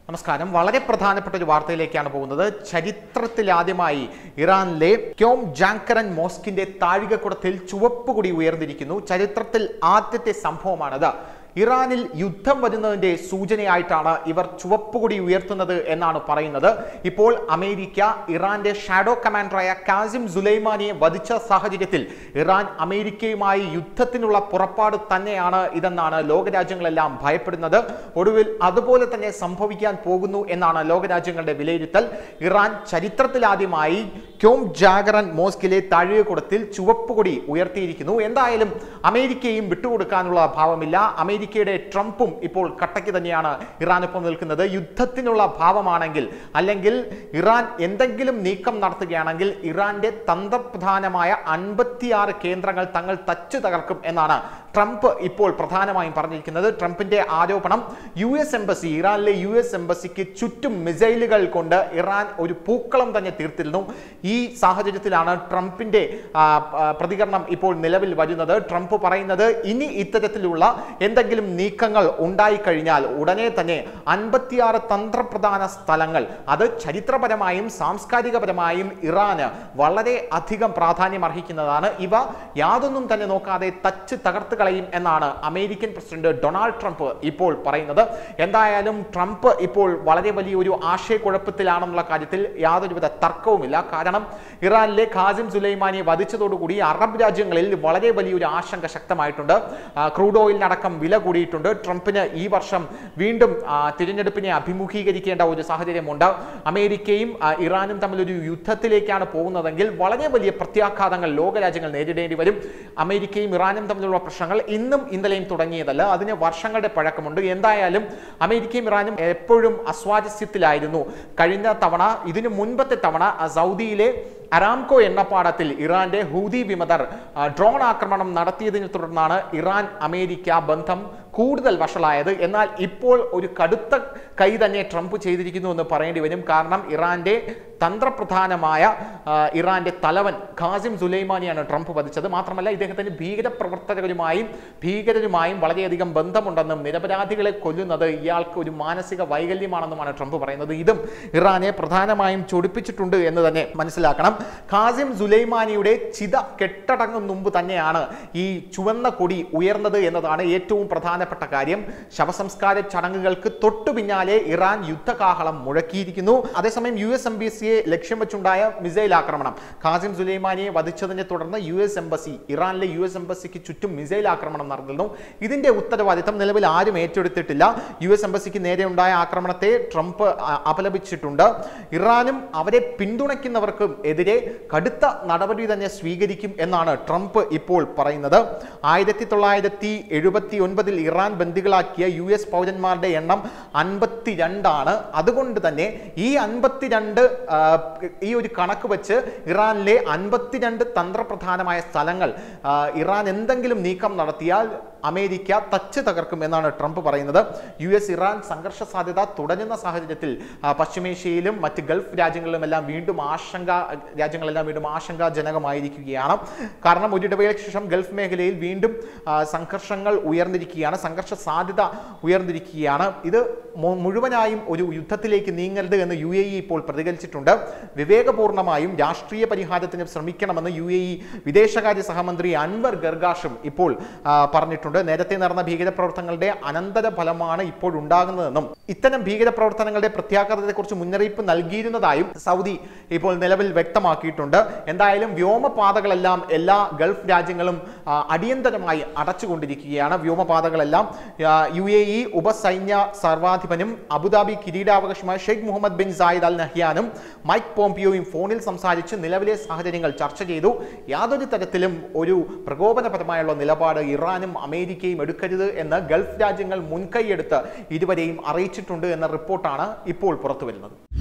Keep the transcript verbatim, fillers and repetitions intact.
നമസ്കാരം. വളരെ പ്രധാനപ്പെട്ട ഒരു വാർത്തയിലേക്കാണ് പോകുന്നത്. ചരിത്രത്തിലാദ്യമായി ഇറാനിലെ ക്യോം ജാങ്കരൻ മോസ്കിന്റെ താഴികക്കുടത്തിൽ ചുവപ്പുകൊടി ഉയർന്നിരിക്കുന്നു. ചരിത്രത്തിൽ ആദ്യത്തെ സംഭവമാണത്. ഇറാനിൽ യുദ്ധം വരുന്നതിന്റെ സൂചനയായിട്ടാണ് ഇവർ ചുവപ്പുകൊടി ഉയർത്തുന്നത് എന്നാണ് പറയുന്നത്. ഇപ്പോൾ അമേരിക്ക ഇറാന്റെ ഷാഡോ കമാൻഡറായ കാസിം സുലൈമാനിയെ വധിച്ച സാഹചര്യത്തിൽ ഇറാൻ അമേരിക്കയുമായി യുദ്ധത്തിനുള്ള പുറപ്പാട് തന്നെയാണ് ഇതെന്നാണ് ലോകരാജ്യങ്ങളെല്ലാം ഭയപ്പെടുന്നത്. ഒടുവിൽ അതുപോലെ തന്നെ സംഭവിക്കാൻ പോകുന്നു എന്നാണ് ലോകരാജ്യങ്ങളുടെ വിലയിരുത്തൽ. ഇറാൻ ചരിത്രത്തിലാദ്യമായി ക്യോം ജാങ്കരൻ മോസ്കിലെ താഴികക്കുടത്തിൽ ചുവപ്പുകൊടി ഉയർത്തിയിരിക്കുന്നു. എന്തായാലും അമേരിക്കയും വിട്ടുകൊടുക്കാനുള്ള ഭാവമില്ല. അമേരിക്കയുടെ ട്രംപും ഇപ്പോൾ കട്ടയ്ക്ക് തന്നെയാണ് ഇറാനൊപ്പം നിൽക്കുന്നത്. യുദ്ധത്തിനുള്ള ഭാവമാണെങ്കിൽ അല്ലെങ്കിൽ ഇറാൻ എന്തെങ്കിലും നീക്കം നടത്തുകയാണെങ്കിൽ ഇറാന്റെ തന്ത്രപ്രധാനമായ അൻപത്തിയാറ് കേന്ദ്രങ്ങൾ തങ്ങൾ തച്ചു തകർക്കും എന്നാണ് ട്രംപ് ഇപ്പോൾ പ്രധാനമായും പറഞ്ഞിരിക്കുന്നത്. ട്രംപിന്റെ ആരോപണം യു എസ് എംബസി ഇറാനിലെ യു എസ് എംബസിക്ക് ചുറ്റും മിസൈലുകൾ കൊണ്ട് ഇറാൻ ഒരു പൂക്കളം തന്നെ തീർത്തിരുന്നു. ഈ സാഹചര്യത്തിലാണ് ട്രംപിന്റെ പ്രതികരണം ഇപ്പോൾ നിലവിൽ വരുന്നത്. ട്രംപ് പറയുന്നത് ഇനി ഇത്തരത്തിലുള്ള എന്തെങ്കിലും നീക്കങ്ങൾ ഉണ്ടായിക്കഴിഞ്ഞാൽ ഉടനെ തന്നെ അൻപത്തിയാറ് തന്ത്രപ്രധാന സ്ഥലങ്ങൾ, അത് ചരിത്രപരമായും സാംസ്കാരികപരമായും ഇറാന് വളരെ അധികം പ്രാധാന്യം അർഹിക്കുന്നതാണ്. ഇവ യാതൊന്നും തന്നെ നോക്കാതെ തച്ച് തകർത്ത് കളയും എന്നാണ് അമേരിക്കൻ പ്രസിഡന്റ് ഡൊണാൾഡ് ട്രംപ് ഇപ്പോൾ പറയുന്നത്. എന്തായാലും ട്രംപ് ഇപ്പോൾ വളരെ വലിയൊരു ആശയക്കുഴപ്പത്തിലാണെന്നുള്ള കാര്യത്തിൽ യാതൊരുവിധ തർക്കവുമില്ല. കാരണം ഇറാനിലെ ഖാസിം സുലൈമാനിയെ വധിച്ചതോടുകൂടി അറബ് രാജ്യങ്ങളിൽ വളരെ വലിയൊരു ആശങ്ക ശക്തമായിട്ടുണ്ട്. ക്രൂഡ് ഓയിലിനടക്കം വില കൂടിയിട്ടുണ്ട്. ട്രംപിന് ഈ വർഷം വീണ്ടും തിരഞ്ഞെടുപ്പിനെ അഭിമുഖീകരിക്കേണ്ട ഒരു സാഹചര്യമുണ്ട്. അമേരിക്കയും ഇറാനും തമ്മിലൊരു യുദ്ധത്തിലേക്കാണ് പോകുന്നതെങ്കിൽ വളരെ വലിയ പ്രത്യാഘാതങ്ങൾ ലോകരാജ്യങ്ങൾ നേരിടേണ്ടി വരും. അമേരിക്കയും ഇറാനും തമ്മിലുള്ള പ്രശ്നങ്ങൾ ഇന്നും ഇന്നലെയും തുടങ്ങിയതല്ല, അതിന് വർഷങ്ങളുടെ പഴക്കമുണ്ട്. എന്തായാലും അമേരിക്കയും ഇറാനും എപ്പോഴും അസ്വാരസ്യത്തിലായിരുന്നു. കഴിഞ്ഞ തവണ, ഇതിനു മുൻപത്തെ തവണ സൗദിയിലെ അരാംകോ എണ്ണപ്പാടത്തിൽ ഇറാന്റെ ഹൂതി വിമതർ ഡ്രോൺ ആക്രമണം നടത്തിയതിനെ തുടർന്നാണ് ഇറാൻ അമേരിക്ക ബന്ധം കൂടുതൽ വഷളായത്. എന്നാൽ ഇപ്പോൾ ഒരു കടുത്ത കൈ തന്നെ ട്രംപ് ചെയ്തിരിക്കുന്നു എന്ന് പറയേണ്ടി വരും. കാരണം ഇറാന്റെ തന്ത്രപ്രധാനമായ ഇറാന്റെ തലവൻ ഖാസിം സുലൈമാനിയാണ് ട്രംപ് വധിച്ചത്. മാത്രമല്ല ഇദ്ദേഹത്തിന് ഭീകരപ്രവർത്തകരുമായും ഭീകരരുമായും വളരെയധികം ബന്ധമുണ്ടെന്നും നിരപരാധികളെ കൊല്ലുന്നത് ഇയാൾക്ക് ഒരു മാനസിക വൈകല്യമാണെന്നുമാണ് ട്രംപ് പറയുന്നത്. ഇതും ഇറാനെ പ്രധാനമായും ചൊടിപ്പിച്ചിട്ടുണ്ട് എന്ന് തന്നെ മനസ്സിലാക്കണം. ഖാസിം സുലൈമാനിയുടെ ചിത കെട്ടടങ്ങും മുമ്പ് തന്നെയാണ് ഈ ചുവന്ന കൊടി ഉയർന്നത് എന്നതാണ് ഏറ്റവും പ്രധാനപ്പെട്ട കാര്യം. ശവസംസ്കാര ചടങ്ങുകൾക്ക് തൊട്ടു പിന്നാലെ ഇറാൻ യുദ്ധകാഹളം മുഴക്കിയിരിക്കുന്നു. അതേസമയം യു എസ് എംബസിയെ ലക്ഷ്യം വെച്ചുണ്ടായ മിസൈൽ ആക്രമണം, ഖാസിം സുലൈമാനിയെ വധിച്ചതിനെ തുടർന്ന് യു എസ് എംബസി ഇറാനിലെ യു എസ് എംബസിക്ക് ചുറ്റും മിസൈൽ ആക്രമണം നടന്നിരുന്നു. ഇതിന്റെ ഉത്തരവാദിത്തം നിലവിൽ ആരും ഏറ്റെടുത്തിട്ടില്ല. യു എസ് എംബസിക്ക് നേരെ ഉണ്ടായ ആക്രമണത്തെ ട്രംപ് അപലപിച്ചിട്ടുണ്ട്. ഇറാനും അവരെ പിന്തുണയ്ക്കുന്നവർക്കും എതിരെ കടുത്ത നടപടി തന്നെ സ്വീകരിക്കും എന്നാണ് ട്രംപ് ഇപ്പോൾ പറയുന്നത്. ആയിരത്തി തൊള്ളായിരത്തി എഴുപത്തി ഒൻപതിൽ ഇറാൻ ബന്ദികളാക്കിയ യു എസ് പൗരന്മാരുടെ എണ്ണം അൻപത്തിരണ്ടാണ്. അതുകൊണ്ട് തന്നെ ഈ അൻപത്തിരണ്ട് ഈ ഒരു കണക്ക് വെച്ച് ഇറാനിലെ അൻപത്തിരണ്ട് തന്ത്രപ്രധാനമായ സ്ഥലങ്ങൾ ഇറാൻ എന്തെങ്കിലും നീക്കം നടത്തിയാൽ അമേരിക്ക തച്ച് തകർക്കും എന്നാണ് ട്രംപ് പറയുന്നത്. യു എസ് ഇറാൻ സംഘർഷ സാധ്യത തുടരുന്ന സാഹചര്യത്തിൽ പശ്ചിമേഷ്യയിലും മറ്റ് ഗൾഫ് രാജ്യങ്ങളിലുമെല്ലാം വീണ്ടും ആശങ്ക രാജ്യങ്ങളെല്ലാം വീണ്ടും ആശങ്കാജനകമായിരിക്കുകയാണ്. കാരണം ഒരിടവേളയ്ക്ക് ശേഷം ഗൾഫ് മേഖലയിൽ വീണ്ടും സംഘർഷങ്ങൾ ഉയർന്നിരിക്കുകയാണ്, സംഘർഷ സാധ്യത ഉയർന്നിരിക്കുകയാണ്. ഇത് മുഴുവനായും ഒരു യുദ്ധത്തിലേക്ക് നീങ്ങരുത് എന്ന് യു എ ഇ ഇപ്പോൾ പ്രതികരിച്ചിട്ടുണ്ട്. വിവേകപൂർണമായും രാഷ്ട്രീയ പരിഹാരത്തിന് ശ്രമിക്കണമെന്ന് യു എ ഇ വിദേശകാര്യ സഹമന്ത്രി അൻവർ ഗർഗാഷും ഇപ്പോൾ പറഞ്ഞിട്ടുണ്ട്. നേരത്തെ നടന്ന ഭീകരപ്രവർത്തനങ്ങളുടെ അനന്തര ഫലമാണ് ഇപ്പോൾ ഉണ്ടാകുന്നതെന്നും ഇത്തരം ഭീകരപ്രവർത്തനങ്ങളുടെ പ്രത്യാഘാതത്തെക്കുറിച്ച് മുന്നറിയിപ്പ് നൽകിയിരുന്നതായും സൗദി ഇപ്പോൾ നിലവിൽ വ്യക്തമാക്കിയിട്ടുണ്ട്. എന്തായാലും വ്യോമപാതകളെല്ലാം എല്ലാ ഗൾഫ് രാജ്യങ്ങളും അടിയന്തരമായി അടച്ചുകൊണ്ടിരിക്കുകയാണ്. വ്യോമപാതകളെല്ലാം യു എ ഇ ഉപസൈന്യ സർവാധിപനും അബുദാബി കിരീടാവകാശമായ Sheikh Mohammed bin Zayed Al നഹ്യാനും മൈക്ക് പോംപിയോയും ഫോണിൽ സംസാരിച്ച് നിലവിലെ സാഹചര്യങ്ങൾ ചർച്ച ചെയ്തു. യാതൊരു തരത്തിലും ഒരു പ്രകോപനപരമായുള്ള നിലപാട് ഇറാനും അമേരിക്കയും എടുക്കരുത് എന്ന് ഗൾഫ് രാജ്യങ്ങൾ മുൻകൈയെടുത്ത് ഇരുവരെയും അറിയിച്ചിട്ടുണ്ട് എന്ന റിപ്പോർട്ടാണ് ഇപ്പോൾ പുറത്തുവരുന്നത്.